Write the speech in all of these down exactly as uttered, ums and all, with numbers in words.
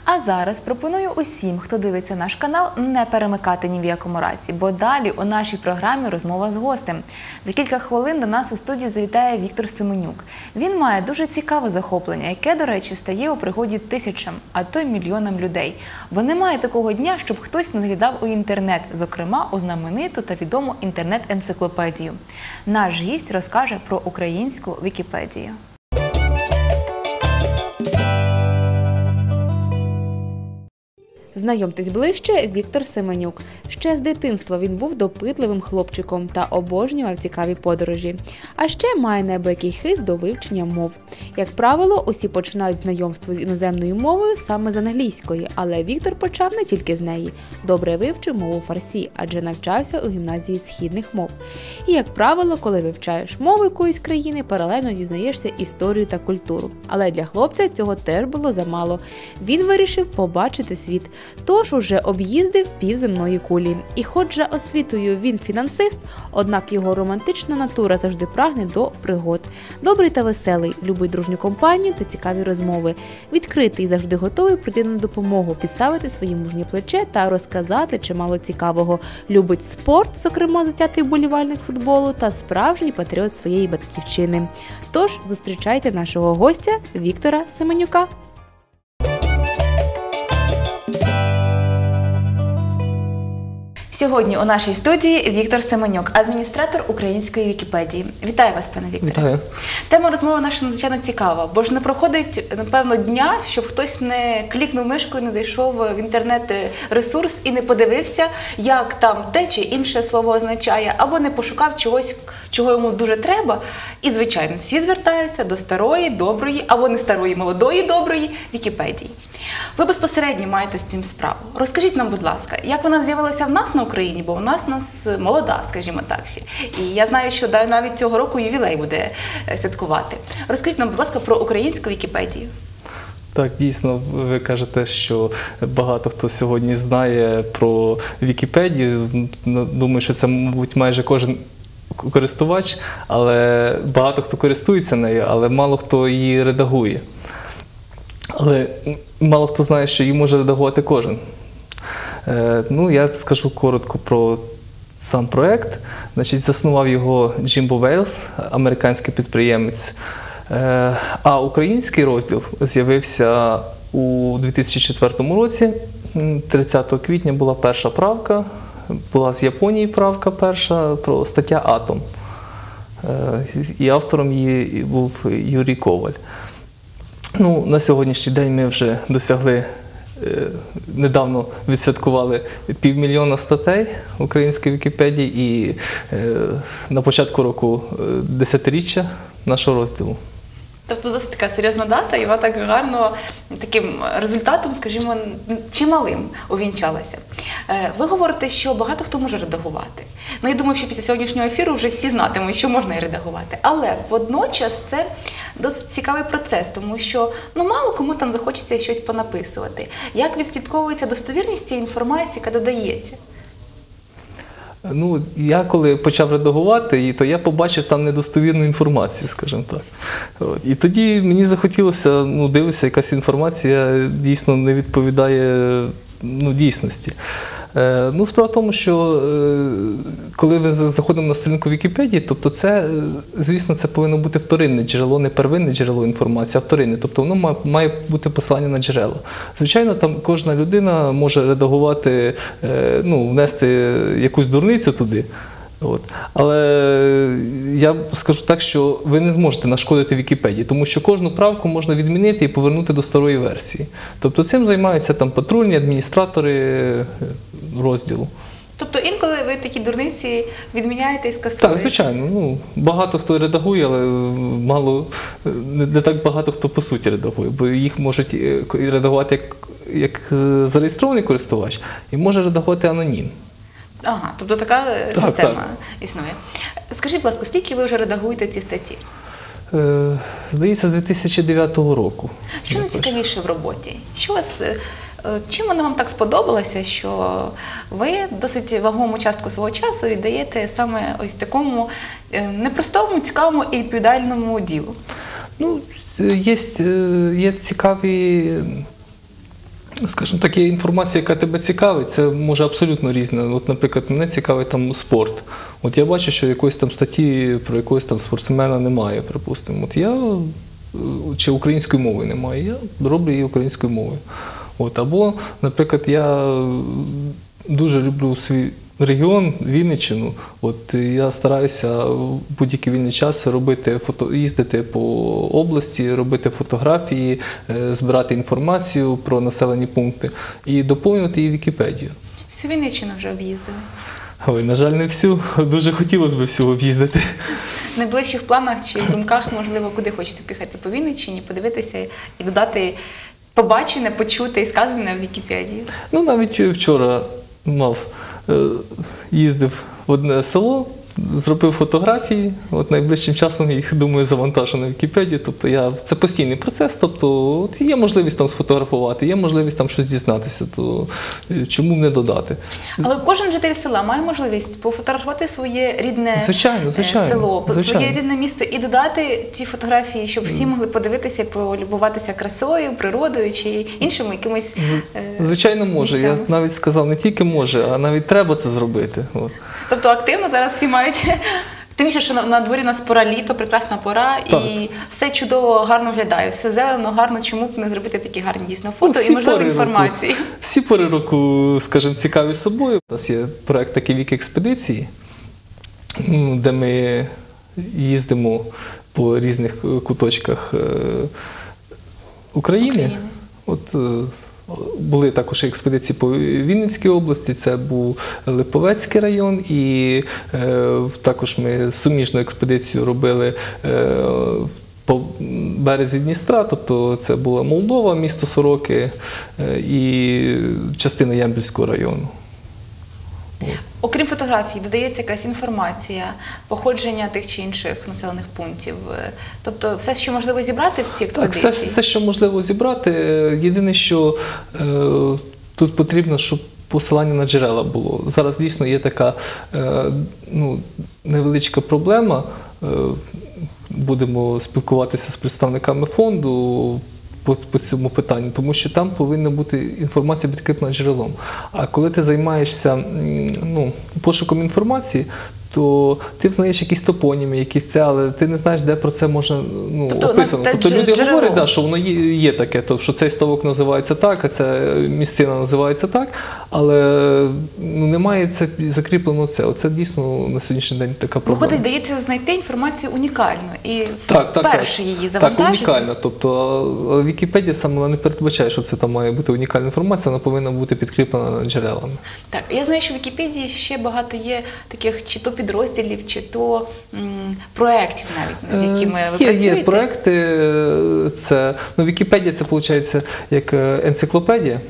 А зараз пропоную усім, хто дивиться наш канал, не перемикати ні в якому разі, бо далі у нашій програмі розмова з гостем. За кілька хвилин до нас у студію завітає Віктор Семенюк. Він має дуже цікаве захоплення, яке, до речі, стає у пригоді тисячам, а то й мільйонам людей. Бо немає такого дня, щоб хтось не заглядав у інтернет, зокрема у знамениту та відому інтернет-енциклопедію. Наш гість розкаже про українську Вікіпедію. Знайомтесь ближче, Віктор Семенюк. Ще з дитинства він був допитливим хлопчиком та обожнював цікаві подорожі. А ще має неабиякий хист до вивчення мов. Як правило, усі починають знайомство з іноземною мовою саме з англійської, але Віктор почав не тільки з неї. Добре вивчив мову фарсі, адже навчався у гімназії східних мов. І, як правило, коли вивчаєш мову якоїсь країни, паралельно дізнаєшся історію та культуру. Але для хлопця цього теж було замало. Він вирішив побачити світ. Тож уже об'їздив півземної кулі. І хоч же освітою він фінансист, однак його романтична натура завжди прагне до пригод. Добрий та веселий, любить дружню компанію та цікаві розмови. Відкритий і завжди готовий прийти на допомогу, підставити свої мужні плече та розказати чимало цікавого. Любить спорт, зокрема затятий вболівальник футболу та справжній патріот своєї батьківщини. Тож зустрічайте нашого гостя Віктора Семенюка. Сьогодні у нашій студії Віктор Семенюк, адміністратор української Вікіпедії. Вітаю вас, пане Вікторе. Вітаю. Тема розмови наша надзвичайно цікава, бо ж не проходить, напевно, дня, щоб хтось не клікнув мишкою, не зайшов в інтернет-ресурс і не подивився, як там те чи інше слово означає, або не пошукав чогось, чого йому дуже треба. І, звичайно, всі звертаються до старої, доброї, або не старої, молодої, доброї Вікіпедії. Ви безпосередньо маєте з цим справу. Розкажіть нам, будь ласка, як вона з'явилася в нас на Україні, бо у нас нас молода, скажімо так ще. І я знаю, що навіть цього року ювілей буде святкувати. Розкажіть нам, будь ласка, про українську Вікіпедію. Так, дійсно, ви кажете, що багато хто сьогодні знає про Вікіпедію. Думаю, що це, мабуть, майже кожен користувач, але багато хто користується нею, але мало хто її редагує. Але мало хто знає, що її може редагувати кожен. Ну, я скажу коротко про сам проєкт. Значить, заснував його Джимбо Вейлс, американський підприємець. А український розділ з'явився у дві тисячі четвертому році. тридцятого квітня була перша правка. Була з Японії правка перша про стаття «Атом». І автором її був Юрій Коваль. Ну, на сьогоднішній день ми вже досягли, недавно відсвяткували півмільйона статей української Вікіпедії і на початку року десятиріччя нашого розділу. Тобто досить така серйозна дата, і вона так гарно таким результатом, скажімо, чималим увінчалася. Ви говорите, що багато хто може редагувати. Ну, я думаю, що після сьогоднішнього ефіру вже всі знатимуть, що можна і редагувати. Але водночас це досить цікавий процес, тому що ну, мало кому там захочеться щось понаписувати. Як відслідковується достовірність цієї інформації, яка додається? Ну, я коли почав редагувати, то я побачив там недостовірну інформацію, скажімо так. От. І тоді мені захотілося, ну, дивитися, якась інформація дійсно не відповідає ну, дійсності. Е, ну, справа в тому, що е, коли ми заходимо на сторінку Вікіпедії, тобто це, звісно, це повинно бути вторинне джерело, не первинне джерело інформації, а вторинне. Тобто воно має, має бути посилання на джерела. Звичайно, там кожна людина може редагувати, е, ну, внести якусь дурницю туди. От. Але я скажу так, що ви не зможете нашкодити Вікіпедії, тому що кожну правку можна відмінити і повернути до старої версії. Тобто цим займаються там патрульні адміністратори розділу. Тобто інколи ви такі дурниці відміняєте і скасуєте? Так, звичайно. Ну, багато хто редагує, але мало, не, не так багато хто по суті редагує, бо їх можуть редагувати як, як зареєстрований користувач і може редагувати анонім. Ага, тобто така так, система так. існує. Скажіть, будь ласка, скільки ви вже редагуєте ці статті? Е, здається, з дві тисячі дев'ятого року. Що найцікавіше в роботі? Що вас, чим вона вам так сподобалася, що ви досить вагому частку свого часу віддаєте саме ось такому непростому, цікавому і відповідальному ділу? Ну, є, є цікаві Скажімо так, є інформація, яка тебе цікавить, це може абсолютно різне. От, наприклад, мене цікавить там спорт. От я бачу, що якоїсь там статті про якогось там спортсмена немає, припустимо. От я, чи української мови немає, я роблю її українською мовою. От, або, наприклад, я дуже люблю свій регіон, Вінниччину. От я стараюся в будь-який вільний час робити фото, їздити по області, робити фотографії, збирати інформацію про населені пункти і доповнювати її Вікіпедію. Всю Вінниччину вже об'їздили? Ой, на жаль, не всю. Дуже хотілося б всю об'їздити. В найближчих планах чи в думках, можливо, куди хочете поїхати по Вінниччині, подивитися і додати побачене, почуте і сказане в Вікіпедії? Ну, навіть вчора мав, їздив в одне село, зробив фотографії, от найближчим часом їх, думаю, завантажу на Вікіпедію. Тобто я, це постійний процес, тобто от є можливість там сфотографувати, є можливість там щось дізнатися, то чому б не додати. Але кожен житель села має можливість пофотографувати своє рідне звичайно, звичайно, село, звичайно. своє рідне місто і додати ці фотографії, щоб всі могли подивитися і полюбуватися красою, природою чи іншими якимось Звичайно, може. місцями. Я навіть сказав, не тільки може, а навіть треба це зробити. От. Тобто активно зараз всі мають, тим більше, що на, на дворі у нас пора літо, прекрасна пора, Так. і все чудово, гарно виглядає, все зелено, гарно, чому б не зробити такі гарні дійсно фото Ну, всі і, можливо, пори інформації. Року, всі пори року, скажімо, цікаві собою. У нас є проєкт такий «Вік-експедиції», де ми їздимо по різних куточках України. України. От, були також експедиції по Вінницькій області, це був Липовецький район, і е, також ми суміжну експедицію робили е, по березі Дністра, тобто це була Молдова, місто Сороки е, і частина Ямбільського району. Окрім фотографій, додається якась інформація, походження тих чи інших населених пунктів. Тобто все, що можливо зібрати в цій Так, експедиції? все, все, що можливо зібрати. Єдине, що е, тут потрібно, щоб посилання на джерела було. Зараз дійсно є така е, ну, невеличка проблема. Е, будемо спілкуватися з представниками фонду по, по цьому питанню, тому що там повинна бути інформація підкріплена джерелом. А коли ти займаєшся ну, пошуком інформації, то ти взнаєш якісь топоніми, якісь це, але ти не знаєш, де про це можна ну, тобто, описано. на, Тобто люди джерело. говорять, да, що воно є, є таке, тобто, що цей ставок називається так, а ця місцина називається так, але ну, немає це закріплено це. Оце дійсно на сьогоднішній день така проблема. Виходить, вдається знайти інформацію унікальну і Так, так, вперше так. її завантажити. Так, унікальна. Тобто Вікіпедія саме вона не передбачає, що це там має бути унікальна інформація, вона повинна бути підкріплена джерелами. Так, я знаю, що в Вікіпедії ще багато є таких чи то підрозділів, чи то м, проєктів навіть, над якими ви Є, працюєте. є проекти, це, ну, Вікіпедія це виходить як енциклопедія,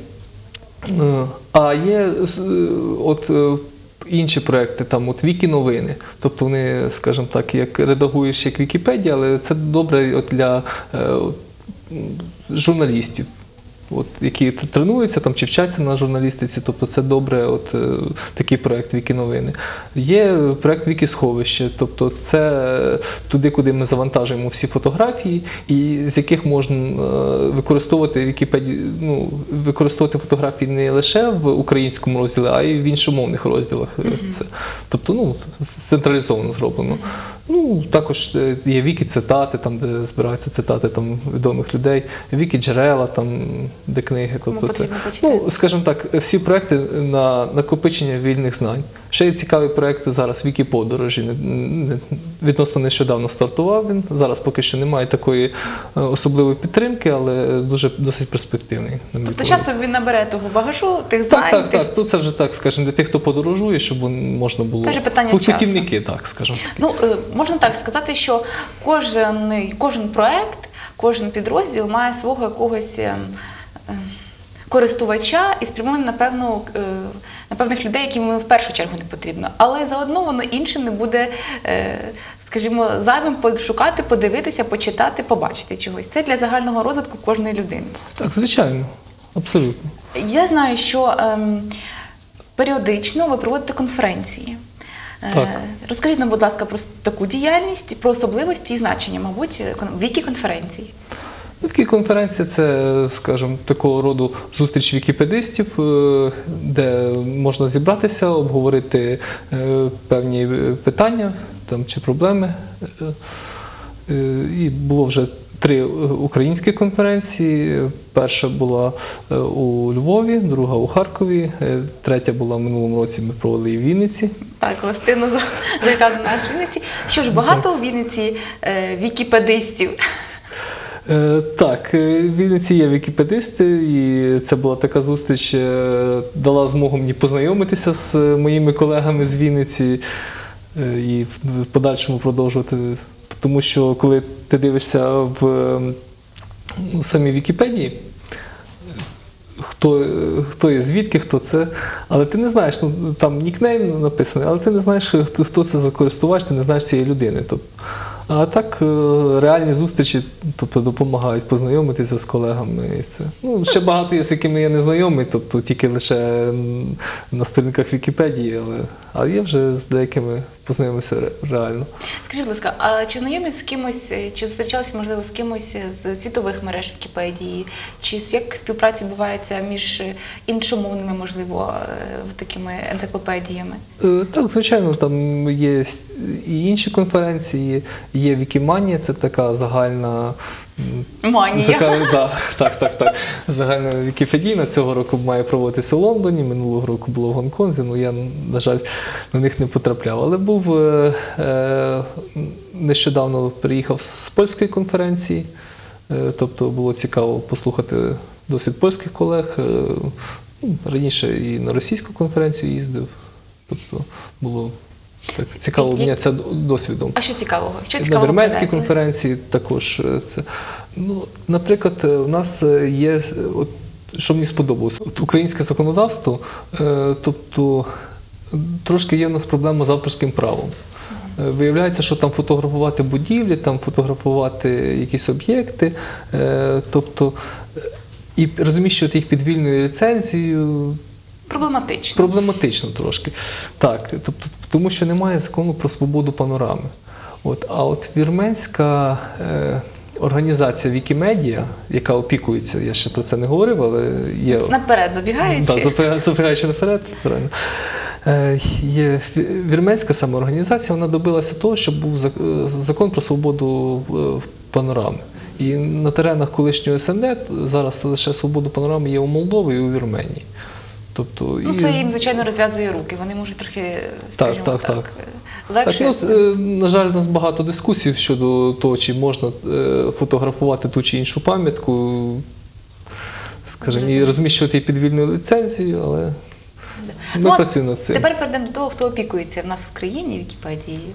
а є от інші проекти, там от Вікі-новини, тобто вони, скажімо так, як редагуєш як Вікіпедія, але це добре от для от, журналістів. От, які тренуються там, чи вчаться на журналістиці, тобто це добре, от, е, такий проєкт Вікі-новини. Є проєкт Вікі-сховище, тобто це туди, куди ми завантажуємо всі фотографії, і з яких можна е, використовувати Вікіпедію, ну, використовувати фотографії не лише в українському розділі, а й в іншомовних розділах. Mm-hmm. Це, тобто, ну, централізовано зроблено. Ну, також є вікі-цитати, там, де збираються цитати там, відомих людей, вікі-джерела, там, де книги. Тобто це, ну, скажімо так, всі проекти на накопичення вільних знань. Ще є цікавий проект зараз Вікі-подорожі. Відносно нещодавно стартував він. Зараз поки що немає такої особливої підтримки, але дуже досить перспективний. Тобто часом він набере того багажу, тих знань? Так, так, тих... так. Тут це вже так, скажімо, для тих, хто подорожує, щоб можна було... Це вже питання часу. Путівники, так, скажімо. Ну, можна так сказати, що кожен, кожен проект, кожен підрозділ має свого якогось користувача і спрямований на, певну, на певних людей, яким в першу чергу не потрібно. Але заодно воно іншим не буде, скажімо, зайвим пошукати, подивитися, почитати, побачити чогось. Це для загального розвитку кожної людини. Так, звичайно. Абсолютно. Я знаю, що ем, періодично ви проводите конференції. Так. Розкажіть нам, будь ласка, про таку діяльність, про особливості і значення, мабуть, вікі-конференцій. Ну, Вікіконференція – це, скажімо, такого роду зустріч вікіпедистів, е, де можна зібратися, обговорити е, певні питання там, чи проблеми. Е, е, І було вже три українські конференції. Перша була е, у Львові, друга у Харкові, е, третя була в минулому році, ми провели в Вінниці. Так, гостинно завітав до нас в Вінниці. Що ж, багато у Вінниці е, вікіпедистів? Е, Так, е, в Вінниці є вікіпедисти, і це була така зустріч, е, дала змогу мені познайомитися з моїми колегами з Вінниці е, і в в подальшому продовжувати. Тому що коли ти дивишся в м, самій Вікіпедії, хто, хто є, звідки, хто це, але ти не знаєш, ну там нікнейм написаний, але ти не знаєш, хто, хто це за користувач, ти не знаєш цієї людини. Тобто, а так е, реальні зустрічі, тобто, допомагають познайомитися з колегами. І це. Ну, ще багато є, з якими я не знайомий, тобто тільки лише на сторінках Вікіпедії, але, але я вже з деякими познайомився ре- реально. Скажіть, будь ласка, а чи знайомі з кимось, чи зустрічалися, можливо, з кимось з світових мереж Вікіпедії? Чи як співпраця відбувається між іншомовними, можливо, е, такими енциклопедіями? Е, Так, звичайно, там є с- і інші конференції, є Вікіманія, це така загальна м, Манія. Зака- да, так, так, так. Загальна вікіпедійна цього року має проводитися у Лондоні, минулого року було в Гонконзі, ну я, на жаль, на них не потрапляв. Але був е, е, нещодавно приїхав з польської конференції, е, тобто було цікаво послухати досвід польських колег. Е, ну, раніше і на російську конференцію їздив, тобто було так цікаво І- і- обмінятися досвідом. А що цікавого? Що На цікавого? вірменській передаєте? конференції також е, це. Ну, наприклад, е, у нас е, є, е, от, що мені сподобалось, от українське законодавство, е, тобто е, трошки є в нас проблема з авторським правом. Е, Виявляється, що там фотографувати будівлі, там фотографувати якісь об'єкти, е, тобто е, і розміщувати їх під вільною ліцензією. Проблематично. Проблематично трошки. Так, тобто, тому що немає закону про свободу панорами. От, а от вірменська е, організація Вікімедія, яка опікується, я ще про це не говорив, але є. Наперед забігаючи. Да, забіга- забігаючи наперед, правильно. Е, Є вірменська самоорганізація, вона добилася того, щоб був зак- е, закон про свободу е, панорами. І на теренах колишнього ес ен де зараз лише свобода панорами є у Молдові і у Вірменії. Тобто, Ну, і- це їм, звичайно, розв'язує руки. Вони можуть трохи, скажімо так, так, так. легше. Так, з ну, цим е, на жаль, у нас багато дискусій щодо того, чи можна е, фотографувати ту чи іншу пам'ятку, скажімо, і Розумію. розміщувати її під вільною ліцензією, але ми Ну, а працюємо над цим. Тепер перейдемо до того, хто опікується в нас в Україні Вікіпедією.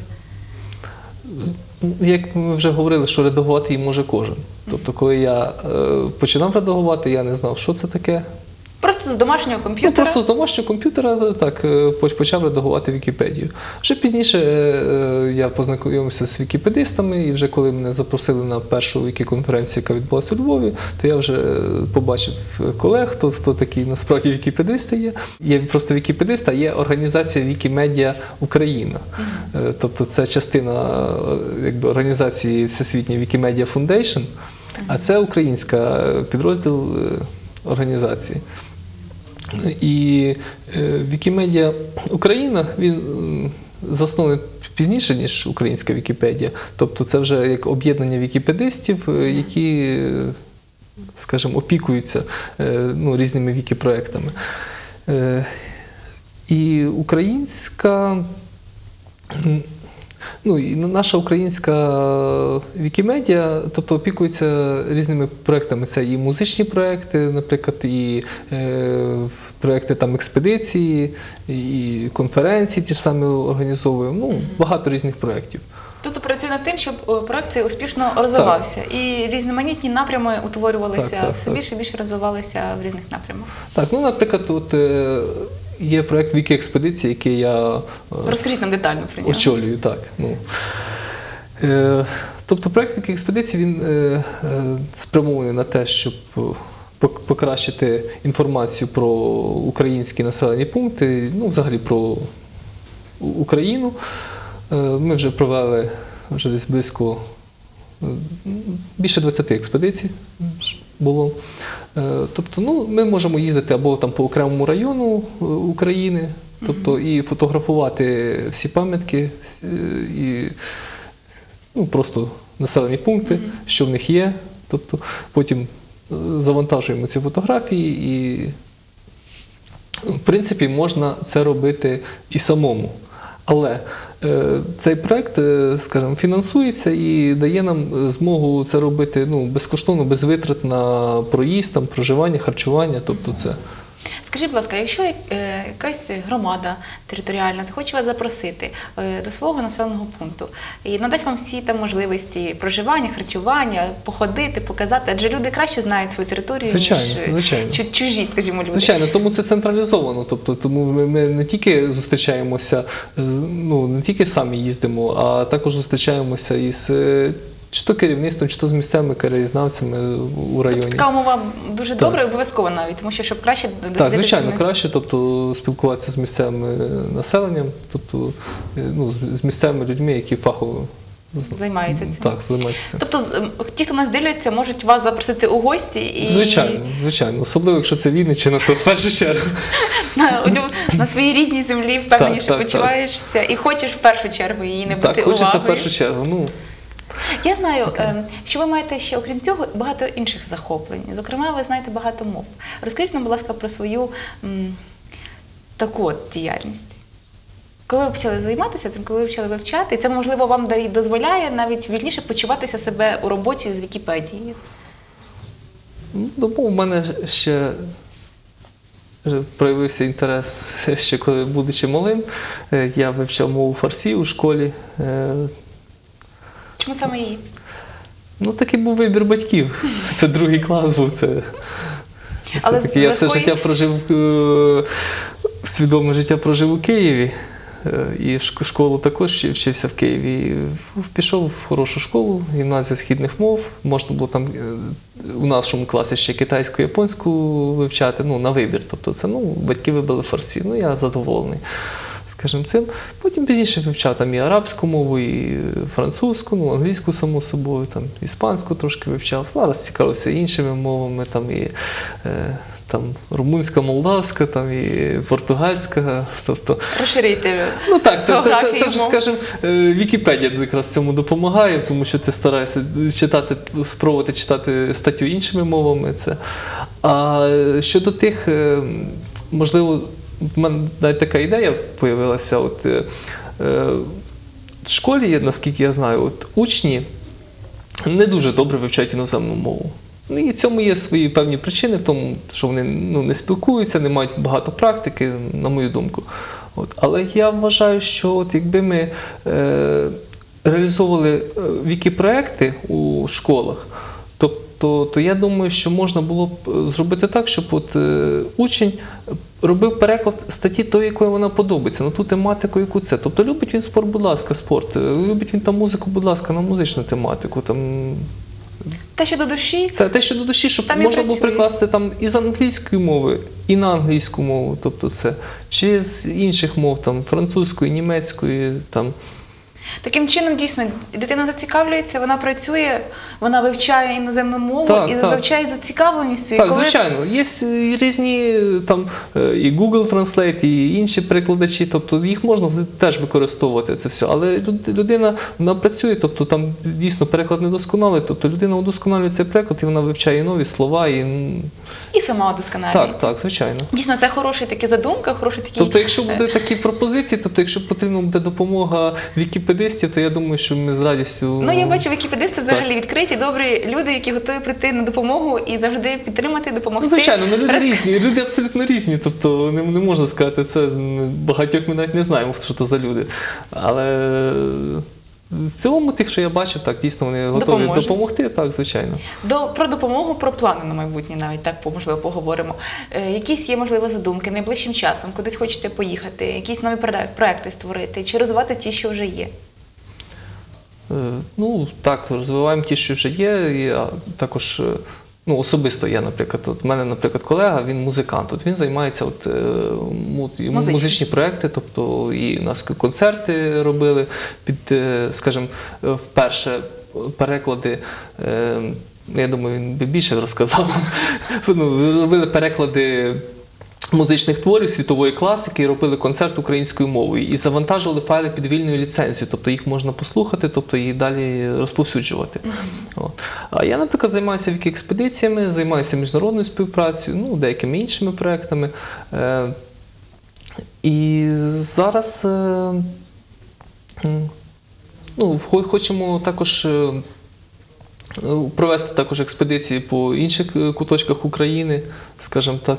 Як ми вже говорили, що редагувати її може кожен. Тобто, коли я е, починав редагувати, я не знав, що це таке. Просто з домашнього Ну, комп'ютера. просто з домашнього комп'ютера так е, поч- почав редагувати Вікіпедію. Вже пізніше е, я познайомився з вікіпедистами, і вже коли мене запросили на першу вікіконференцію, яка відбулася у Львові, то я вже е, побачив колег, хто, хто такі насправді вікіпедисти є. Є просто вікіпедист, а є організація Вікімедіа Україна. Е, Тобто це частина е, якби, організації Всесвітньої Вікімедіа Фундейшн, а це українська е, підрозділ е, організації. І е, Вікімедіа Україна, він м, заснований пізніше, ніж українська Вікіпедія. Тобто це вже як об'єднання вікіпедистів, е, які, е, скажімо, опікуються е, ну, різними вікіпроектами. Е, І українська, м, ну, і наша українська Вікімедія, тобто опікується різними проектами. Це і музичні проекти, наприклад, і е, проекти там експедиції, і конференції ті ж самі організовуємо. Ну, багато різних проєктів. Тобто працює над тим, щоб о, проект цей успішно розвивався. І різноманітні напрями утворювалися, Так, так, все так. більше і більше розвивалися в різних напрямах. Так, ну, наприклад, от е, є проєкт Вікі-експедиції, який я е, Розкажіть нам детально про нього. очолюю, так. Ну. Е, тобто проєкт Вікі-експедиції, він е, е, спрямований на те, щоб е, пок- покращити інформацію про українські населені пункти, ну, взагалі про У- Україну. Е, ми вже провели вже десь близько більше двадцяти експедицій було. Тобто, ну, ми можемо їздити або там по окремому району України, тобто і фотографувати всі пам'ятки, і ну, просто населені пункти, що в них є. Тобто, потім завантажуємо ці фотографії і, в принципі, можна це робити і самому. Але е, цей проєкт, е, скажімо, фінансується і дає нам змогу це робити ну, безкоштовно, без витрат на проїзд, там, проживання, харчування, тобто це. Скажіть, будь ласка, якщо е, якась громада територіальна захоче вас запросити е, до свого населеного пункту і надасть вам всі там можливості проживання, харчування, походити, показати, адже люди краще знають свою територію, Звичайно, ніж звичайно. чу- чужі, скажімо, люди. Звичайно, тому це централізовано, тобто тому ми, ми не тільки зустрічаємося, е, ну, не тільки самі їздимо, а також зустрічаємося із е, чи то керівництвом, чи то з місцевими краєзнавцями у районі. Тобто така умова дуже Так. добра і обов'язкова навіть, тому що щоб краще дослідити Так, звичайно, ці краще, тобто спілкуватися з місцевим населенням, тобто е, ну, з- з місцевими людьми, які фахово займаються цим. так, займаються цим. Тобто з- м, ті, хто нас дивляться, можуть вас запросити у гості і Звичайно, звичайно. Особливо, якщо це Вінниччина, то в першу чергу. на, улю- на своїй рідній землі впевнені, Так, що так, почуваєшся і хочеш в першу чергу її не бути Так, хочеться увагою. в першу чергу. Ну, Я знаю, е, що ви маєте ще, окрім цього, багато інших захоплень. Зокрема, ви знаєте багато мов. Розкажіть нам, будь ласка, про свою м, таку от діяльність. Коли ви почали займатися цим, коли ви почали вивчати, це, можливо, вам да- й дозволяє навіть вільніше почуватися себе у роботі з Вікіпедії. ну, бо в мене ще вже проявився інтерес, ще коли, будучи малим, Е, я вивчав мову фарсі у школі. Е, Чому саме її? Ну, такий був вибір батьків. Це другий клас був. Це... Але Все-таки я все з життя прожив, е, свідоме життя прожив у Києві. Е, І в шк- школу також вчи- вчився в Києві. І в- Пішов в хорошу школу, гімназія східних мов. Можна було там е, у нашому класі ще китайську, японську вивчати, ну, на вибір. Тобто це, ну, батьки вибили фарсі. Ну, я задоволений, скажімо, цим. Потім пізніше вивчав там і арабську мову, і французьку, ну, англійську, само собою, там, іспанську трошки вивчав. Зараз цікавився іншими мовами, там, і е, там, румунська, молдавська, там, і португальська. Тобто, Розширити ну так, це, це, це, географію це вже, мов. скажімо, е, Вікіпедія якраз цьому допомагає, тому що ти стараєшся читати, спробувати читати статтю іншими мовами. Це. А е, щодо тих, е, можливо, в мене навіть така ідея з'явилася. От, е, е, в школі, є, наскільки я знаю, от, учні не дуже добре вивчають іноземну мову. Ну, і в цьому є свої певні причини, в тому, що вони ну, не спілкуються, не мають багато практики, на мою думку. От. Але я вважаю, що от, якби ми е, реалізовували е, вікі-проекти у школах, то, то, то я думаю, що можна було б е, зробити так, щоб от, е, учень робив переклад статті тої, якої вона подобається, на ту тематику, яку це. Тобто любить він спорт, будь ласка, спорт, любить він там музику, будь ласка, на музичну тематику. Там, те, що до душі, та те, що до душі, щоб Там і можна було працює. прикласти там і з англійської мови, і на англійську мову, тобто це, чи з інших мов, там, французької, німецької, там. таким чином, дійсно, дитина зацікавлюється, вона працює, вона вивчає іноземну мову Так, і так. вивчає зацікавленістю. І Так, коли- звичайно, є е, різні там е, і Google Translate, і інші перекладачі, тобто їх можна з- теж використовувати це все. Але люд- людина вона працює, тобто там дійсно переклад недосконалий, тобто людина удосконалює цей переклад і вона вивчає нові слова. І... м, І сама удосконалює. Так, так, звичайно. Дійсно, це хороший такий задумка, хороший такий... Тобто, якщо буде такі пропозиції, тобто, якщо потрібна буде допомога вікіпедистів, то я думаю, що ми з радістю. Ну, я бачу, вікіпедисти взагалі відкриті, добрі люди, які готові прийти на допомогу і завжди підтримати, допомогти. Ну, звичайно, ну люди Роз- різні, люди абсолютно різні. Тобто не, не можна сказати це. м, Багатьох ми навіть не знаємо, що це за люди. Але в цілому, тих, що я бачив, так дійсно вони готові Допоможуть. допомогти, так, звичайно. До, про допомогу, про плани на майбутнє навіть так по- можливо поговоримо. Е, якісь є, можливо, задумки найближчим часом, кудись хочете поїхати, якісь нові проде- проекти створити, чи розвивати ті, що вже є? Е, Ну, так, розвиваємо ті, що вже є. І, а, також, е, ну, особисто я, наприклад, от, в мене, наприклад, колега, він музикант. От він займається от, е, му- йому Музичні. музичні проекти, тобто і у нас концерти робили під, е, скажімо, е, вперше переклади, е, я думаю, він би більше розказав. Ну, робили переклади музичних творів світової класики, робили концерт українською мовою і завантажували файли під вільною ліцензією, тобто їх можна послухати, тобто і далі розповсюджувати. От. А я, наприклад, займаюся вікіекспедиціями, займаюся міжнародною співпрацею, ну, деякими іншими проектами. Е, і зараз е, ну, хочемо також е, провести також експедиції по інших куточках України, скажімо так,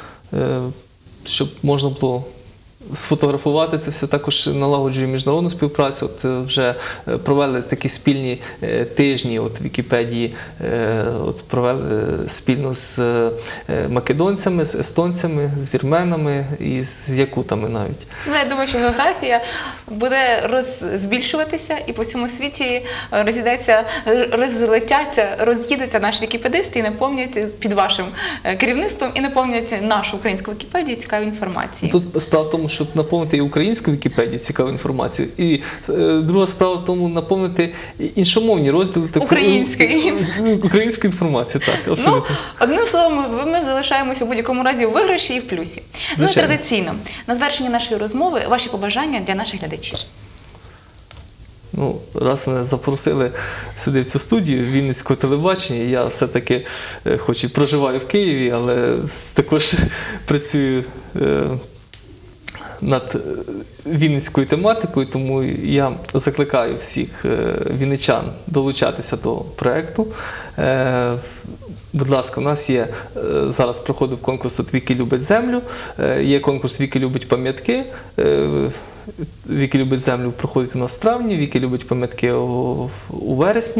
щоб можна було сфотографувати це все, також налагоджує міжнародну співпрацю. От вже провели такі спільні тижні от Вікіпедії, от провели спільно з македонцями, з естонцями, з вірменами і з якутами навіть. Ну, я думаю, що географія буде роз... збільшуватися і по всьому світі розійдеться, розлетяться, роз'їдуться наші вікіпедисти і наповнять під вашим керівництвом і наповнять нашу українську Вікіпедію цікавою інформацією. Тут справа в тому, щоб наповнити і українську Вікіпедію цікавою інформацією, і е, друга справа в тому, наповнити іншомовні розділи української української інформації. Так, абсолютно. Ну, одним словом, ми залишаємося в будь-якому разі в виграші і в плюсі. Ну і традиційно, на завершення нашої розмови, ваші побажання для наших глядачів. Ну, раз мене запросили сюди в цю студію Вінницького телебачення, я все-таки, хоч і проживаю в Києві, але також працюю е, над вінницькою тематикою, тому я закликаю всіх вінничан долучатися до проєкту. Будь ласка, у нас є, зараз проходив конкурс от «Віки любить землю», є конкурс «Віки любить пам'ятки». «Віки любить землю» проходить у нас в травні, «Віки любить пам'ятки» у, у вересні.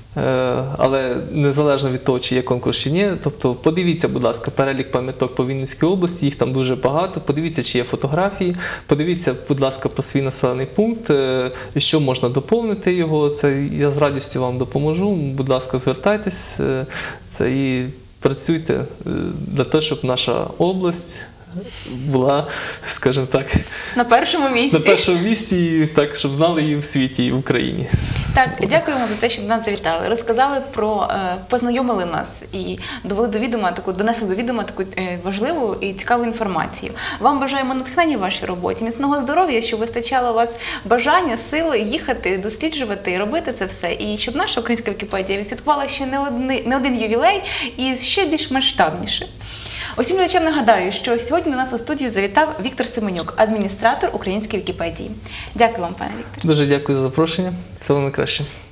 Але незалежно від того, чи є конкурс чи ні, тобто подивіться, будь ласка, перелік пам'яток по Вінницькій області, їх там дуже багато, подивіться, чи є фотографії, подивіться, будь ласка, про свій населений пункт, що можна доповнити його, це я з радістю вам допоможу, будь ласка, звертайтесь, це і працюйте для того, щоб наша область була, скажімо так, на першому місці. На першому місці, так, щоб знали її в світі і в Україні. Так, дякуємо за те, що до нас завітали. Розказали про, познайомили нас і довели до відома таку, донесли до відома таку важливу і цікаву інформацію. Вам бажаємо натхнення в вашій роботі, міцного здоров'я, щоб вистачало у вас бажання, сили їхати, досліджувати, робити це все. І щоб наша українська Вікіпедія відсвяткувала ще не один, не один ювілей і ще більш масштабніше. Усім глядачам нагадаю, що сьогодні до нас у студії завітав Віктор Семенюк, адміністратор Української Вікіпедії. Дякую вам, пане Вікторе. Дуже дякую за запрошення. Всього найкраще.